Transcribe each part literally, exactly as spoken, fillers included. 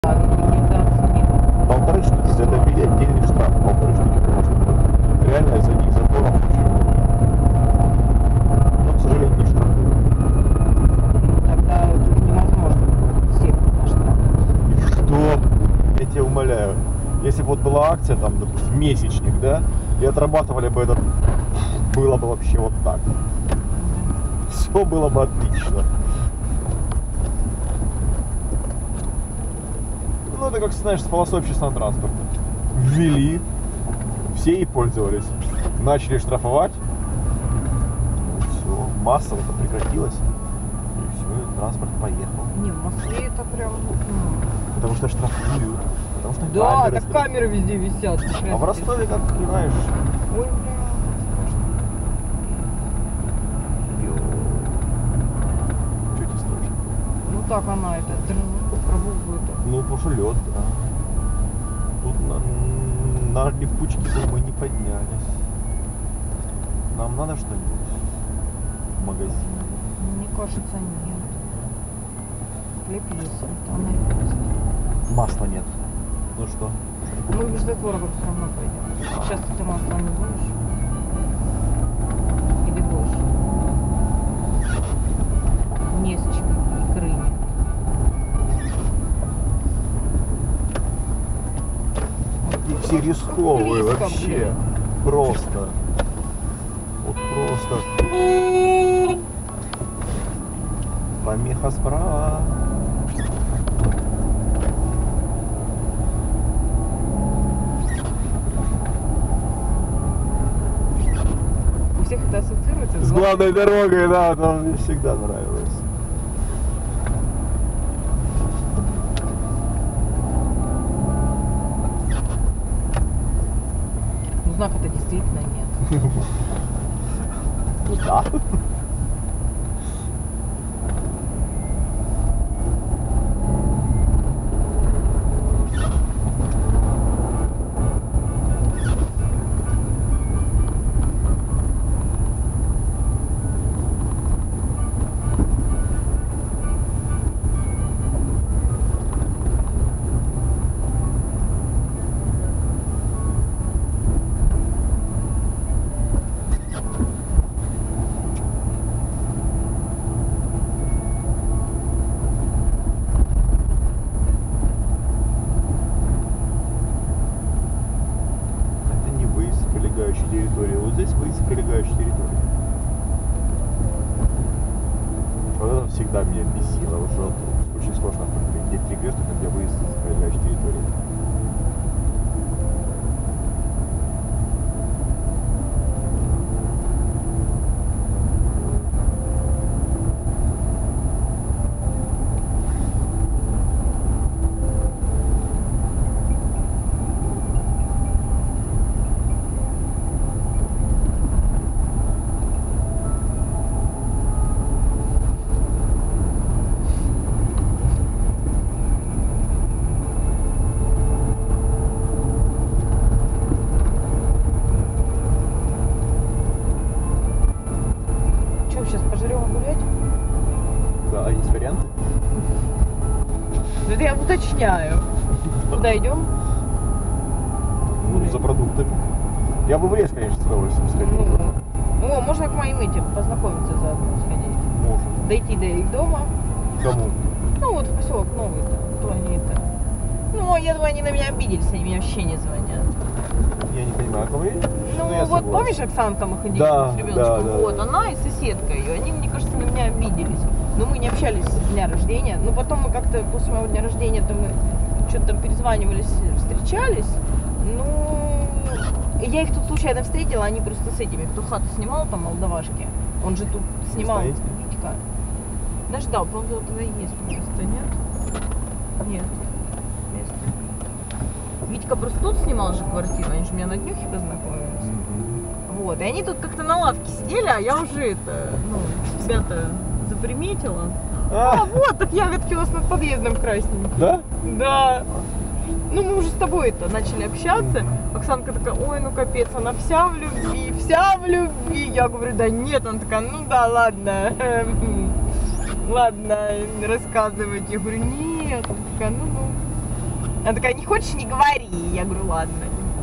Полторы штуки за это билет, отдельный штраф. Полторы штуки, потому что реально за них законом вообще. Но, к сожалению, не штраф. Тогда невозможно всех штраф. Что? Я тебя умоляю. Если бы вот была акция, там, допустим, месячник, да, и отрабатывали бы этот, было бы вообще вот так. Все было бы отлично. Ну, это как, знаешь, с полосой общественного транспорта. Ввели, все и пользовались. Начали штрафовать. Все, массово-то прекратилось. И все, транспорт поехал. Не, в Москве это прям... ну, Потому что штрафуют. Потому что Да, камеры так стоят. камеры везде висят. А в Ростове, как, знаешь, Ой, бля. что тебе страшно? Ну так она это, пробует. Ну, потому что лед, да. Тут на, на липучке мы не поднялись. Нам надо что-нибудь в магазине. Мне кажется, нет. Хлеб есть, сметана есть. Масла нет. Ну что? Мы без творогом все равно пойдем. Сейчас ты масло не будешь? Или будешь? Не с чем. Икры нет. И все рисковые Близко, вообще. блин. Просто. Вот просто. Помеха справа. У всех это ассоциируется С главной дорогой, да, там мне всегда нравилось. Ну, знака-то действительно нет. Куда? Территории. Вот здесь выезд прилегающей территории. Вот это всегда меня бесило. Вот что очень сложно определить, где перекресток, а где выезд с прилегающей территории. Сейчас пожрем гулять? Да, а есть варианты? Ну, это я уточняю. Куда идем? Ну, за продуктами. Я бы в лес, конечно, с удовольствием сходил. Ну, о, можно к моим этим познакомиться заодно сходить. Можно. Дойти до их дома. Кому? Ну, вот в поселок новый-то. Кто они это? Ну, я думаю, они на меня обиделись, они мне вообще не звонят. Я не понимаю, о ком речь? Ну, я вот согласен. помнишь, Оксанка, мы ходили Да, с ребеночком? да, да, Вот, да. она и соседка ее. Они, мне кажется, на меня обиделись. Но мы не общались с дня рождения. Но потом мы как-то после моего дня рождения-то мы что-то там перезванивались, встречались. Ну, я их тут случайно встретила, они просто с этими, кто хату снимал, там, молдавашки. Он же тут снимал, Стоите? Витька. Да ждал, по-моему, туда есть просто, нет? Нет. Место. Витька просто тут снимал же квартиру, они же меня на днюхе познакомились. Мгм. Вот, и они тут как-то на лавке сидели, а я уже это, ну, тебя-то заприметила. А, А, вот, так ягодки у вас над подъездом красненькие. да? Да. Ну, мы уже с тобой-то начали общаться. Оксанка такая, ой, ну капец, она вся в любви, вся в любви. Я говорю, да нет. Она такая, ну да, ладно. Ладно, рассказывать. Я говорю, нет. Она такая, ну, ну. Она такая, не хочешь, не говори. Я говорю, ладно.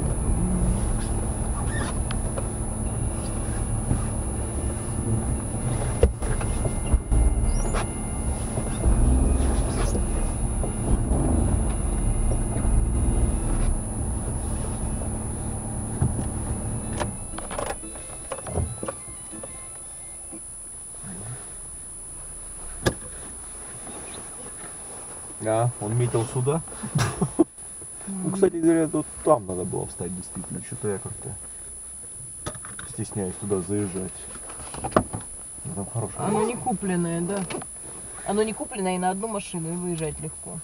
А, он метил сюда. Ну, кстати говоря, тут там надо было встать действительно. Что-то я как-то стесняюсь туда заезжать. Там хорошее. Оно не купленное, да. Оно не купленное и на одну машину, и выезжать легко.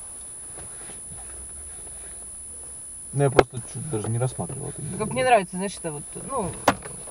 Ну, я просто чуть даже не рассматривал это. Как мне нравится, знаешь, это вот, ну,